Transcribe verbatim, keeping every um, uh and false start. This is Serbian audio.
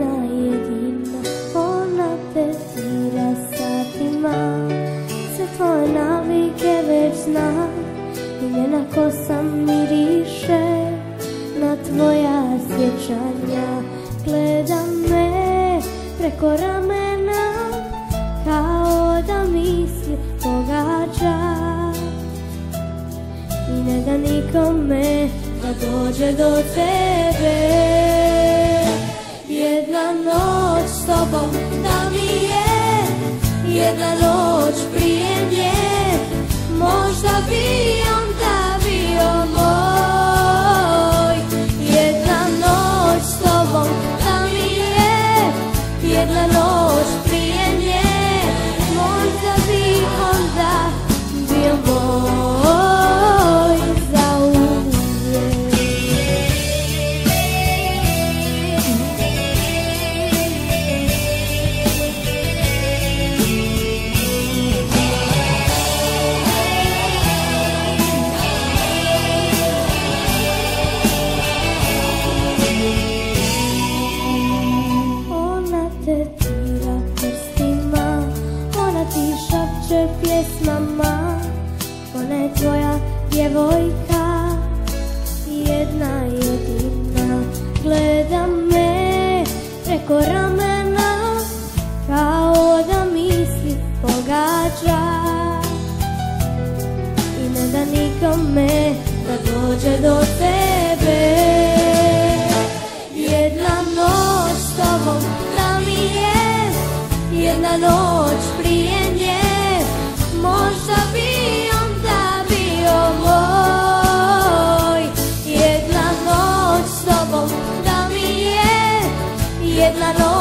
jedna jedina, ona te tira satima. Sve tvoje navike već znam i njena kosa miriše na tvoja sjećanja. Gleda me preko ramena kao da misli pogađa i ne da nikome da dođe do tebe. Jedna noć s tobom da mi je, jedna noć prije nje, možda bi onda bio moj. Jedna noć s tobom da mi je, jedna noć prije nje, možda bi onda bio moj zauvijek. Ona te tira prstima, ona ti šapće pjesmama, ona je tvoja djevojka, jedna jedina. Gleda me preko ramena kao da misli pogađa i ne da nikome da dođe do tebe. Jedna noć s tobom da mi je, jedna noć prije nje, možda bi onda bio moj. Jedna noć s tobom da mi je, jedna noć